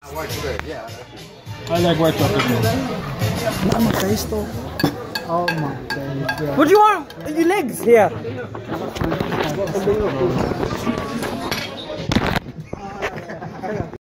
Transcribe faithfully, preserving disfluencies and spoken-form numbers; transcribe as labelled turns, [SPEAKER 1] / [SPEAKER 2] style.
[SPEAKER 1] White bread, yeah.
[SPEAKER 2] I like white chocolate more.
[SPEAKER 3] Not my face though. Oh my god.
[SPEAKER 4] What do you want? Your legs here.